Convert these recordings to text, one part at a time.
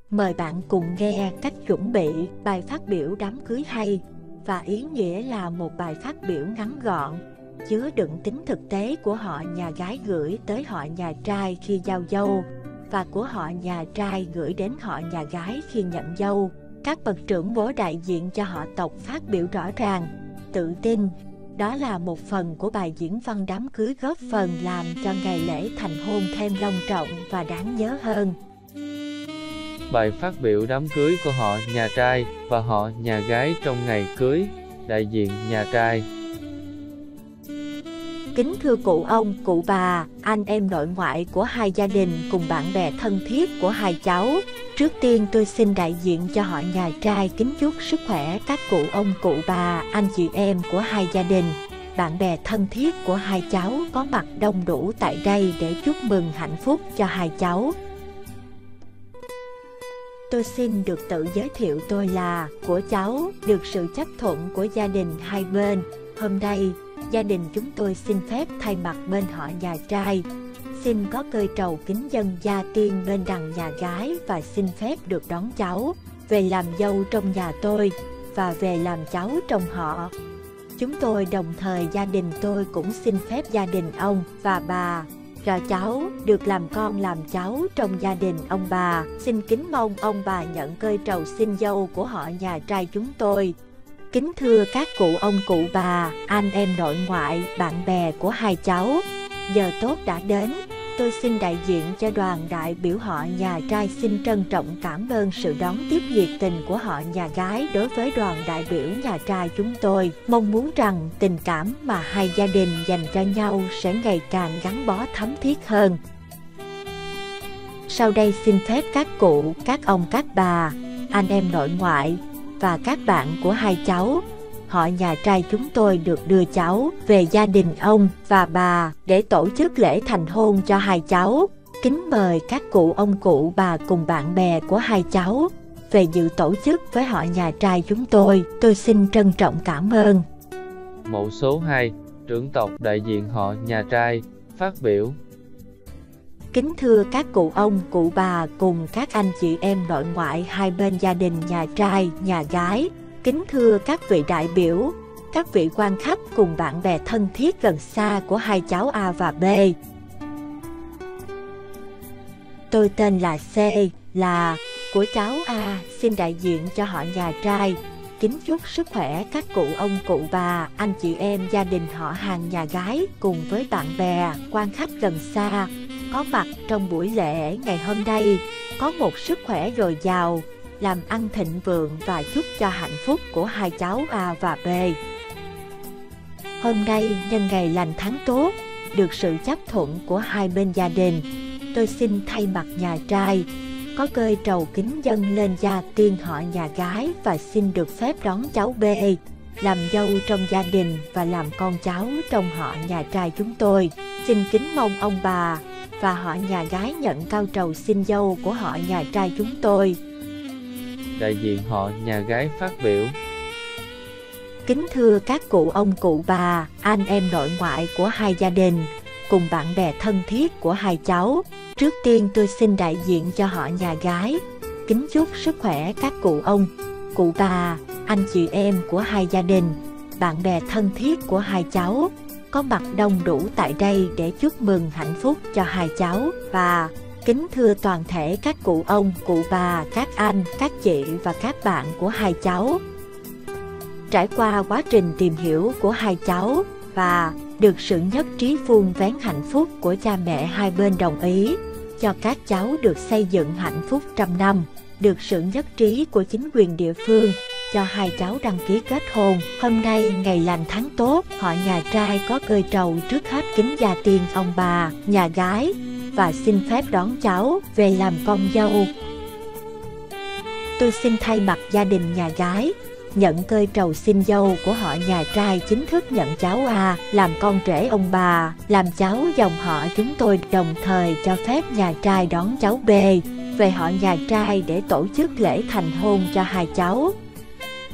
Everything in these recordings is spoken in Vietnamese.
Mời bạn cùng nghe cách chuẩn bị bài phát biểu đám cưới hay và ý nghĩa là một bài phát biểu ngắn gọn, chứa đựng tính thực tế của họ nhà gái gửi tới họ nhà trai khi giao dâu và của họ nhà trai gửi đến họ nhà gái khi nhận dâu. Các bậc trưởng bối đại diện cho họ tộc phát biểu rõ ràng, tự tin. Đó là một phần của bài diễn văn đám cưới góp phần làm cho ngày lễ thành hôn thêm long trọng và đáng nhớ hơn. Bài phát biểu đám cưới của họ nhà trai và họ nhà gái trong ngày cưới. Đại diện nhà trai: Kính thưa cụ ông, cụ bà, anh em nội ngoại của hai gia đình cùng bạn bè thân thiết của hai cháu. Trước tiên tôi xin đại diện cho họ nhà trai kính chúc sức khỏe các cụ ông, cụ bà, anh chị em của hai gia đình, bạn bè thân thiết của hai cháu có mặt đông đủ tại đây để chúc mừng hạnh phúc cho hai cháu. Tôi xin được tự giới thiệu tôi là của cháu, được sự chấp thuận của gia đình hai bên. Hôm nay, gia đình chúng tôi xin phép thay mặt bên họ nhà trai, xin có cơi trầu kính dân gia tiên bên đằng nhà gái và xin phép được đón cháu về làm dâu trong nhà tôi và về làm cháu trong họ. Chúng tôi đồng thời gia đình tôi cũng xin phép gia đình ông và bà cho cháu được làm con làm cháu trong gia đình ông bà. Xin kính mong ông bà nhận cơi trầu xin dâu của họ nhà trai chúng tôi. Kính thưa các cụ ông, cụ bà, anh em nội ngoại, bạn bè của hai cháu, giờ tốt đã đến. Tôi xin đại diện cho đoàn đại biểu họ nhà trai xin trân trọng cảm ơn sự đón tiếp nhiệt tình của họ nhà gái đối với đoàn đại biểu nhà trai chúng tôi. Mong muốn rằng tình cảm mà hai gia đình dành cho nhau sẽ ngày càng gắn bó thấm thiết hơn. Sau đây xin phép các cụ, các ông, các bà, anh em nội ngoại và các bạn của hai cháu, họ nhà trai chúng tôi được đưa cháu về gia đình ông và bà để tổ chức lễ thành hôn cho hai cháu. Kính mời các cụ ông, cụ bà cùng bạn bè của hai cháu về dự tổ chức với họ nhà trai chúng tôi. Tôi xin trân trọng cảm ơn. Mẫu số 2, trưởng tộc đại diện họ nhà trai, phát biểu: Kính thưa các cụ ông, cụ bà cùng các anh chị em nội ngoại hai bên gia đình nhà trai, nhà gái. Kính thưa các vị đại biểu, các vị quan khách cùng bạn bè thân thiết gần xa của hai cháu A và B. Tôi tên là C, là của cháu A, xin đại diện cho họ nhà trai kính chúc sức khỏe các cụ ông, cụ bà, anh chị em gia đình họ hàng nhà gái cùng với bạn bè, quan khách gần xa có mặt trong buổi lễ ngày hôm nay có một sức khỏe dồi dào, làm ăn thịnh vượng và chúc cho hạnh phúc của hai cháu A và B. Hôm nay nhân ngày lành tháng tốt, được sự chấp thuận của hai bên gia đình, tôi xin thay mặt nhà trai có cơi trầu kính dâng lên gia tiên họ nhà gái và xin được phép đón cháu B làm dâu trong gia đình và làm con cháu trong họ nhà trai chúng tôi. Xin kính mong ông bà và họ nhà gái nhận cau trầu xin dâu của họ nhà trai chúng tôi. Đại diện họ nhà gái phát biểu: Kính thưa các cụ ông, cụ bà, anh em nội ngoại của hai gia đình cùng bạn bè thân thiết của hai cháu. Trước tiên tôi xin đại diện cho họ nhà gái kính chúc sức khỏe các cụ ông, cụ bà, anh chị em của hai gia đình, bạn bè thân thiết của hai cháu có mặt đông đủ tại đây để chúc mừng hạnh phúc cho hai cháu. Và kính thưa toàn thể các cụ ông, cụ bà, các anh, các chị và các bạn của hai cháu. Trải qua quá trình tìm hiểu của hai cháu và được sự nhất trí vuông vén hạnh phúc của cha mẹ hai bên đồng ý cho các cháu được xây dựng hạnh phúc trăm năm, được sự nhất trí của chính quyền địa phương cho hai cháu đăng ký kết hôn. Hôm nay ngày lành tháng tốt, họ nhà trai có cơi trầu trước hết kính gia tiên ông bà nhà gái và xin phép đón cháu về làm con dâu. Tôi xin thay mặt gia đình nhà gái nhận cơi trầu xin dâu của họ nhà trai chính thức nhận cháu A làm con rể ông bà, làm cháu dòng họ chúng tôi, đồng thời cho phép nhà trai đón cháu B về họ nhà trai để tổ chức lễ thành hôn cho hai cháu.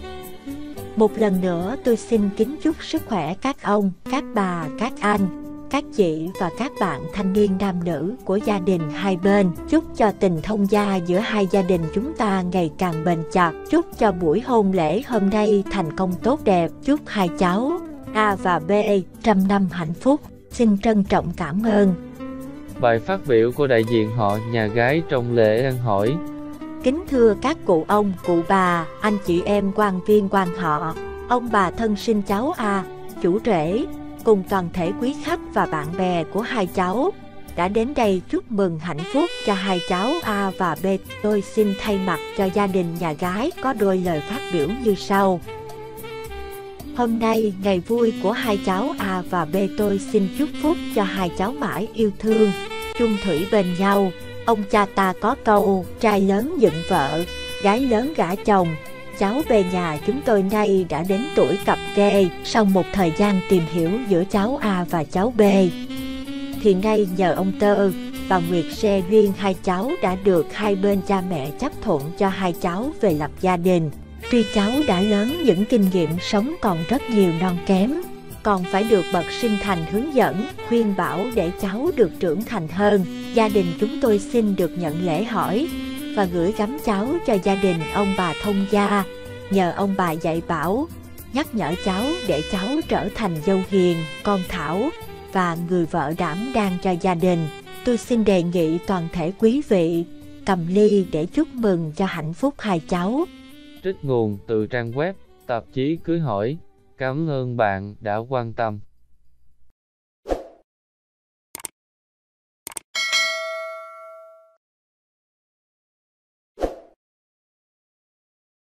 Một lần nữa tôi xin kính chúc sức khỏe các ông, các bà, các anh, các chị và các bạn thanh niên nam nữ của gia đình hai bên. Chúc cho tình thông gia giữa hai gia đình chúng ta ngày càng bền chặt. Chúc cho buổi hôn lễ hôm nay thành công tốt đẹp. Chúc hai cháu A và B trăm năm hạnh phúc. Xin trân trọng cảm ơn. Bài phát biểu của đại diện họ nhà gái trong lễ ăn hỏi. Kính thưa các cụ ông, cụ bà, anh chị em quan viên quan họ, ông bà thân sinh cháu A, chủ rể, cùng toàn thể quý khách và bạn bè của hai cháu đã đến đây chúc mừng hạnh phúc cho hai cháu A và B. Tôi xin thay mặt cho gia đình nhà gái có đôi lời phát biểu như sau. Hôm nay, ngày vui của hai cháu A và B, tôi xin chúc phúc cho hai cháu mãi yêu thương, chung thủy bên nhau. Ông cha ta có câu, trai lớn dựng vợ, gái lớn gả chồng. Cháu B nhà chúng tôi nay đã đến tuổi cập kê. Sau một thời gian tìm hiểu giữa cháu A và cháu B, thì nay nhờ ông Tơ, bà Nguyệt xe duyên, hai cháu đã được hai bên cha mẹ chấp thuận cho hai cháu về lập gia đình. Tuy cháu đã lớn, những kinh nghiệm sống còn rất nhiều non kém, còn phải được bậc sinh thành hướng dẫn, khuyên bảo để cháu được trưởng thành hơn. Gia đình chúng tôi xin được nhận lễ hỏi và gửi gắm cháu cho gia đình ông bà thông gia, nhờ ông bà dạy bảo, nhắc nhở cháu để cháu trở thành dâu hiền, con thảo và người vợ đảm đang cho gia đình. Tôi xin đề nghị toàn thể quý vị cầm ly để chúc mừng cho hạnh phúc hai cháu. Trích nguồn từ trang web tạp chí Cưới Hỏi. Cảm ơn bạn đã quan tâm.